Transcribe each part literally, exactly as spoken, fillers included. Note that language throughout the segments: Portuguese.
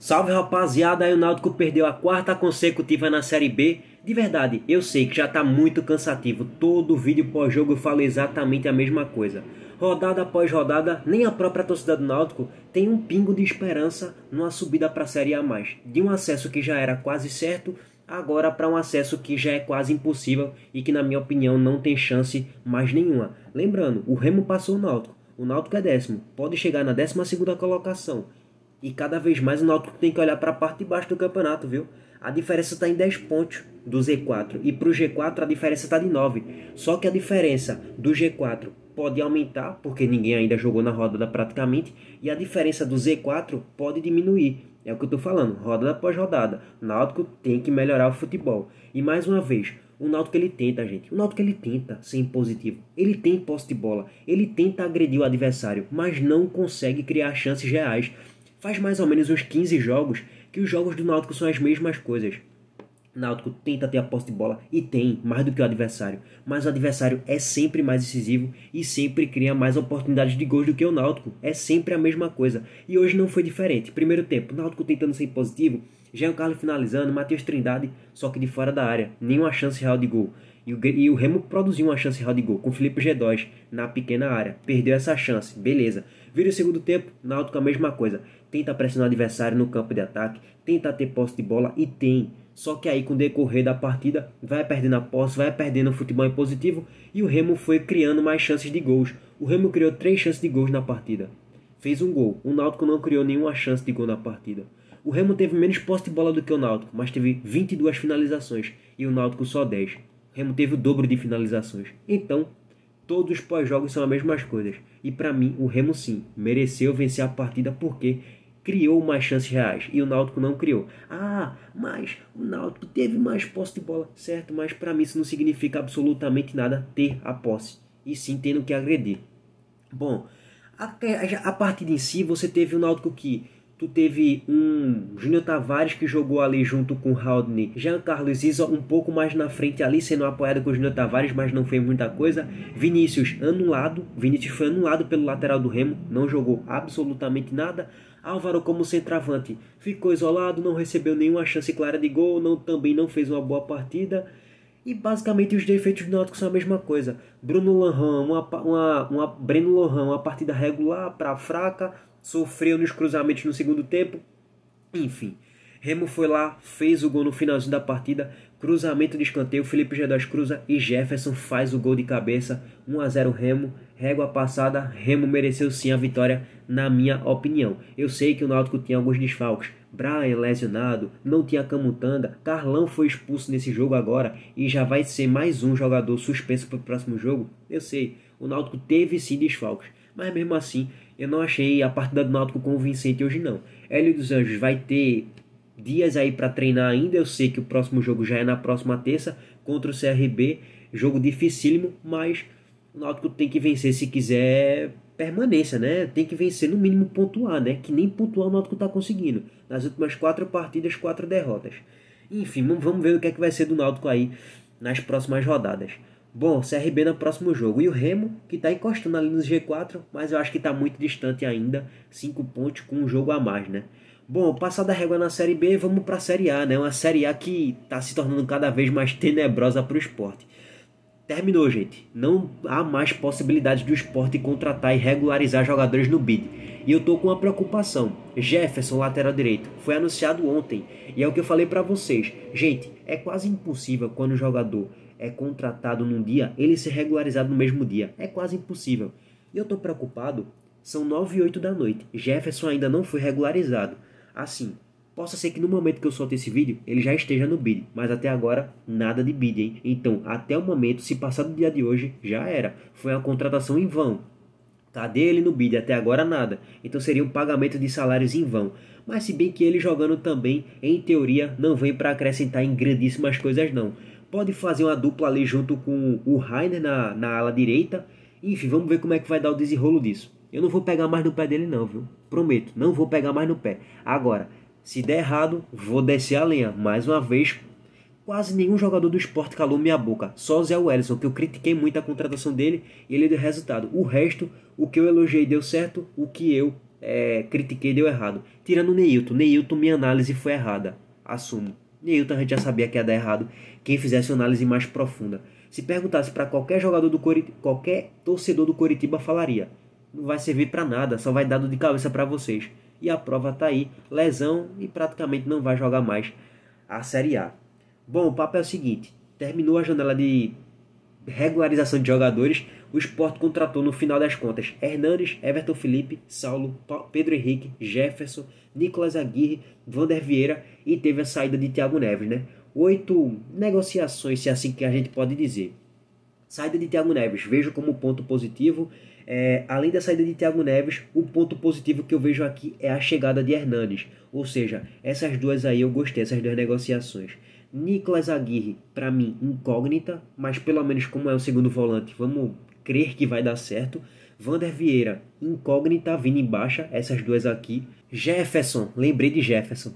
Salve, rapaziada, aí o Náutico perdeu a quarta consecutiva na Série B. De verdade, eu sei que já tá muito cansativo. Todo vídeo pós-jogo eu falo exatamente a mesma coisa. Rodada após rodada, nem a própria torcida do Náutico tem um pingo de esperança numa subida para a Série A mais. De um acesso que já era quase certo, agora para um acesso que já é quase impossível e que, na minha opinião, não tem chance mais nenhuma. Lembrando, o Remo passou o Náutico. O Náutico é décimo, pode chegar na décima segunda colocação. E cada vez mais o Náutico tem que olhar para a parte de baixo do campeonato, viu? A diferença está em dez pontos do Z quatro. E para o G quatro a diferença está de nove. Só que a diferença do G quatro pode aumentar, porque ninguém ainda jogou na rodada praticamente. E a diferença do Z quatro pode diminuir. É o que eu estou falando, rodada após rodada. O Náutico tem que melhorar o futebol. E mais uma vez, o Náutico ele tenta, gente. O Náutico ele tenta ser impositivo. Ele tem posse de bola. Ele tenta agredir o adversário, mas não consegue criar chances reais. Faz mais ou menos uns quinze jogos que os jogos do Náutico são as mesmas coisas. O Náutico tenta ter a posse de bola e tem, mais do que o adversário. Mas o adversário é sempre mais decisivo e sempre cria mais oportunidades de gols do que o Náutico. É sempre a mesma coisa. E hoje não foi diferente. Primeiro tempo, o Náutico tentando ser positivo, Jean Carlos finalizando, Matheus Trindade, só que de fora da área. Nenhuma chance real de gol. E o, e o Remo produziu uma chance real de gol com o Felipe G dois na pequena área. Perdeu essa chance, beleza. Vira o segundo tempo, Náutico a mesma coisa. Tenta pressionar o adversário no campo de ataque, tenta ter posse de bola e tem. Só que aí com o decorrer da partida, vai perdendo a posse, vai perdendo o futebol impositivo e o Remo foi criando mais chances de gols. O Remo criou três chances de gols na partida. Fez um gol. O Náutico não criou nenhuma chance de gol na partida. O Remo teve menos posse de bola do que o Náutico, mas teve vinte e duas finalizações e o Náutico só dez. O Remo teve o dobro de finalizações. Então, todos os pós-jogos são as mesmas coisas. E para mim, o Remo sim, mereceu vencer a partida porque criou mais chances reais e o Náutico não criou. Ah, mas o Náutico teve mais posse de bola, certo? Mas para mim isso não significa absolutamente nada ter a posse, e sim tendo que agredir. Bom, a, a partida em si, você teve o Náutico que tu teve um Júnior Tavares que jogou ali junto com o Haldane, Jean Carlos Isa um pouco mais na frente ali, sendo apoiado com o Júnior Tavares, mas não fez muita coisa. Vinícius anulado, Vinícius foi anulado pelo lateral do Remo, não jogou absolutamente nada. Álvaro como centroavante ficou isolado, não recebeu nenhuma chance clara de gol, não, também não fez uma boa partida. E basicamente os defeitos do Náutico são a mesma coisa. Bruno Lohan, uma, uma, uma, Breno Lohan, uma partida regular para fraca, sofreu nos cruzamentos no segundo tempo. Enfim, Remo foi lá, fez o gol no finalzinho da partida, cruzamento de escanteio, Felipe G dois cruza e Jefferson faz o gol de cabeça, um a zero Remo, régua passada, Remo mereceu sim a vitória, na minha opinião. Eu sei que o Náutico tinha alguns desfalques, Brian lesionado, não tinha Camutanga, Carlão foi expulso nesse jogo agora e já vai ser mais um jogador suspenso para o próximo jogo. Eu sei, o Náutico teve sim desfalques, mas mesmo assim eu não achei a partida do Náutico convincente hoje não. Hélio dos Anjos vai ter dias aí para treinar ainda. Eu sei que o próximo jogo já é na próxima terça contra o C R B, jogo dificílimo, mas o Náutico tem que vencer se quiser permanência, né? Tem que vencer, no mínimo pontuar, né? Que nem pontuar o Náutico está conseguindo. Nas últimas quatro partidas, quatro derrotas. Enfim, vamos ver o que é que vai ser do Náutico aí nas próximas rodadas. Bom, C R B no próximo jogo. E o Remo, que está encostando ali no G quatro, mas eu acho que está muito distante ainda. cinco pontos com um jogo a mais, né? Bom, passada a régua na Série B, vamos para a Série A, né? Uma Série A que está se tornando cada vez mais tenebrosa para o Sport. Terminou, gente. Não há mais possibilidade do Sport contratar e regularizar jogadores no B I D. E eu tô com uma preocupação. Jefferson, lateral direito, foi anunciado ontem. E é o que eu falei para vocês. Gente, é quase impossível quando o jogador é contratado num dia, ele ser regularizado no mesmo dia. É quase impossível. E eu tô preocupado. São nove e oito da noite. Jefferson ainda não foi regularizado. Assim, possa ser que no momento que eu solte esse vídeo, ele já esteja no B I D, mas até agora, nada de B I D, hein? Então, até o momento, se passar do dia de hoje, já era. Foi uma contratação em vão. Cadê ele no B I D? Até agora nada. Então seria um pagamento de salários em vão. Mas se bem que ele jogando também, em teoria, não vem para acrescentar em grandíssimas coisas não. Pode fazer uma dupla ali junto com o Rainer na, na ala direita. Enfim, vamos ver como é que vai dar o desenrolo disso. Eu não vou pegar mais no pé dele não, viu? Prometo, não vou pegar mais no pé. Agora, se der errado, vou descer a lenha. Mais uma vez, quase nenhum jogador do Sport calou minha boca. Só o Zé Wellison, que eu critiquei muito a contratação dele e ele deu resultado. O resto, o que eu elogiei deu certo, o que eu é, critiquei, deu errado. Tirando o Neilton, Neilton minha análise foi errada, assumo. Neilton a gente já sabia que ia dar errado quem fizesse uma análise mais profunda. Se perguntasse para qualquer jogador do Coritiba, qualquer torcedor do Coritiba falaria: não vai servir para nada, só vai dar dor de cabeça para vocês. E a prova tá aí, lesão, e praticamente não vai jogar mais a Série A. Bom, o papo é o seguinte: terminou a janela de regularização de jogadores, o Sport contratou no final das contas Hernanes, Everton Felipe, Saulo, Pedro Henrique, Jefferson, Nicolas Aguirre, Vander Vieira e teve a saída de Thiago Neves, né? Oito negociações, se é assim que a gente pode dizer. Saída de Thiago Neves, vejo como ponto positivo. É, além da saída de Thiago Neves, o ponto positivo que eu vejo aqui é a chegada de Hernanes. Ou seja, essas duas aí eu gostei, essas duas negociações. Nicolas Aguirre, para mim, incógnita, mas pelo menos como é o segundo volante, vamos crer que vai dar certo. Vander Vieira, incógnita, vindo em baixa, essas duas aqui. Jefferson, lembrei de Jefferson.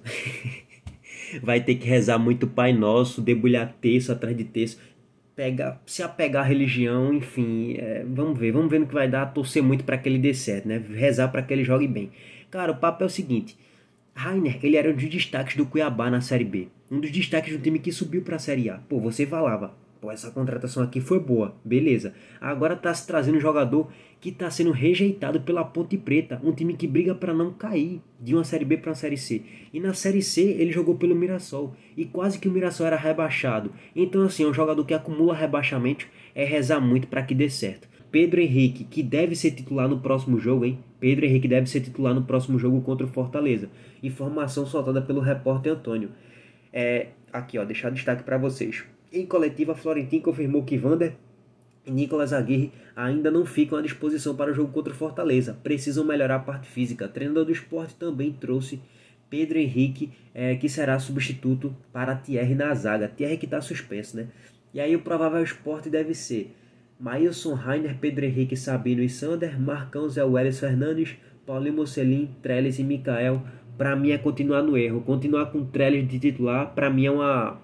Vai ter que rezar muito Pai Nosso, debulhar terço atrás de terço, pegar, se apegar à religião, enfim, é, vamos ver, vamos ver no que vai dar, torcer muito para que ele dê certo, né? Rezar para que ele jogue bem. Cara, o papo é o seguinte: Rainer, ele era um dos destaques do Cuiabá na Série B, um dos destaques do time que subiu para a Série A. Pô, você falava, pô, essa contratação aqui foi boa, beleza. Agora tá se trazendo um jogador que tá sendo rejeitado pela Ponte Preta, um time que briga para não cair de uma Série B para uma Série C. E na Série C ele jogou pelo Mirassol, e quase que o Mirassol era rebaixado. Então assim, é um jogador que acumula rebaixamento, é rezar muito para que dê certo. Pedro Henrique, que deve ser titular no próximo jogo, hein? Pedro Henrique deve ser titular no próximo jogo contra o Fortaleza. Informação soltada pelo repórter Antônio. É, aqui, ó, deixar destaque para vocês. Em coletiva, Florentino confirmou que Vander e Nicolas Aguirre ainda não ficam à disposição para o jogo contra o Fortaleza. Precisam melhorar a parte física. O treinador do Sport também trouxe Pedro Henrique, é, que será substituto para Thierry na zaga. Thierry que está suspenso, né? E aí o provável Sport deve ser Maílson, Rainer, Pedro Henrique, Sabino e Sander, Marcão, Zé Welles Fernandes, Paulinho Mocelin, Trellis e Mikael. Para mim é continuar no erro. Continuar com Trellis de titular, para mim é uma...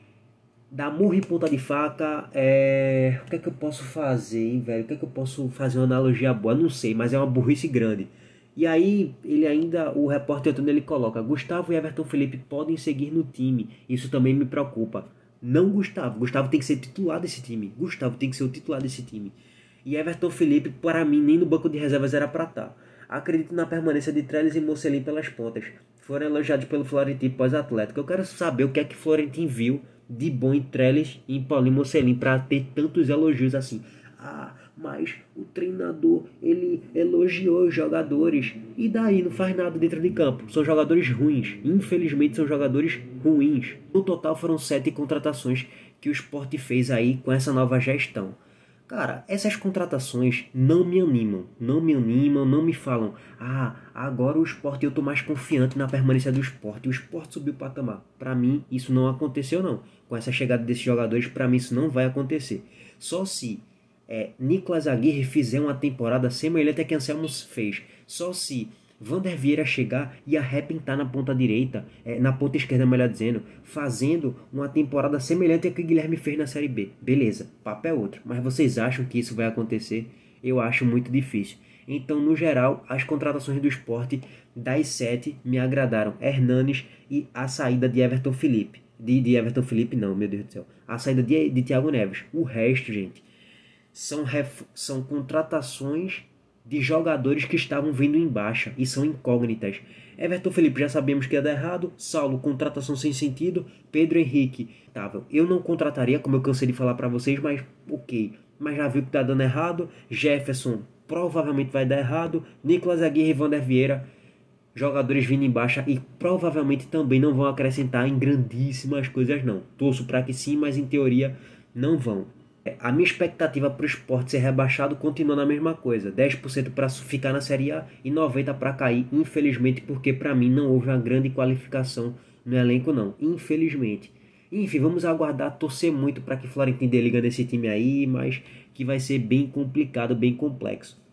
dar murro e ponta de faca. É... O que é que eu posso fazer, hein, velho? O que é que eu posso fazer uma analogia boa? Não sei, mas é uma burrice grande. E aí, ele ainda, o repórter Antônio, ele coloca: Gustavo e Everton Felipe podem seguir no time. Isso também me preocupa. Não Gustavo. Gustavo tem que ser titular desse time. Gustavo tem que ser o titular desse time. E Everton Felipe, para mim, nem no banco de reservas era para estar. Acredito na permanência de Trellis e Mocelin pelas pontas. Foram elogiados pelo Florentino pós-Atlético. Eu quero saber o que é que Florentino viu de bom em Trellis e em Paulinho Mocelin para ter tantos elogios assim. Ah, mas o treinador, ele elogiou os jogadores. E daí, não faz nada dentro de campo. São jogadores ruins. Infelizmente, são jogadores ruins. No total, foram sete contratações que o Sport fez aí com essa nova gestão. Cara, essas contratações não me animam, não me animam, não me falam: ah, agora o Sport, eu tô mais confiante na permanência do Sport, o Sport subiu o patamar. Pra mim, isso não aconteceu não. Com essa chegada desses jogadores, pra mim isso não vai acontecer. Só se é, Nicolas Aguirre fizer uma temporada semelhante a que Anselmo fez. Só se Vander Vieira chegar e arrebentar na ponta direita, é, na ponta esquerda, melhor dizendo, fazendo uma temporada semelhante a que o Guilherme fez na Série B. Beleza, papo é outro. Mas vocês acham que isso vai acontecer? Eu acho muito difícil. Então, no geral, as contratações do Sport, das sete, me agradaram. Hernanes e a saída de Everton Felipe. De, de Everton Felipe não, meu Deus do céu. A saída de, de Thiago Neves. O resto, gente, são, ref, são contratações de jogadores que estavam vindo em baixa e são incógnitas. Everton Felipe já sabemos que ia dar errado. Saulo, contratação sem sentido. Pedro Henrique, tá, eu não contrataria, como eu cansei de falar para vocês, mas ok, mas já viu que tá dando errado. Jefferson provavelmente vai dar errado. Nicolas Aguirre e Vander Vieira, jogadores vindo em baixa e provavelmente também não vão acrescentar em grandíssimas coisas não. Torço para que sim, mas em teoria não vão. A minha expectativa para o Sport ser rebaixado continua na mesma coisa. dez por cento para ficar na Série A e noventa por cento para cair, infelizmente, porque para mim não houve uma grande qualificação no elenco não, infelizmente. Enfim, vamos aguardar, torcer muito para que Florentino dê liga nesse time aí, mas que vai ser bem complicado, bem complexo.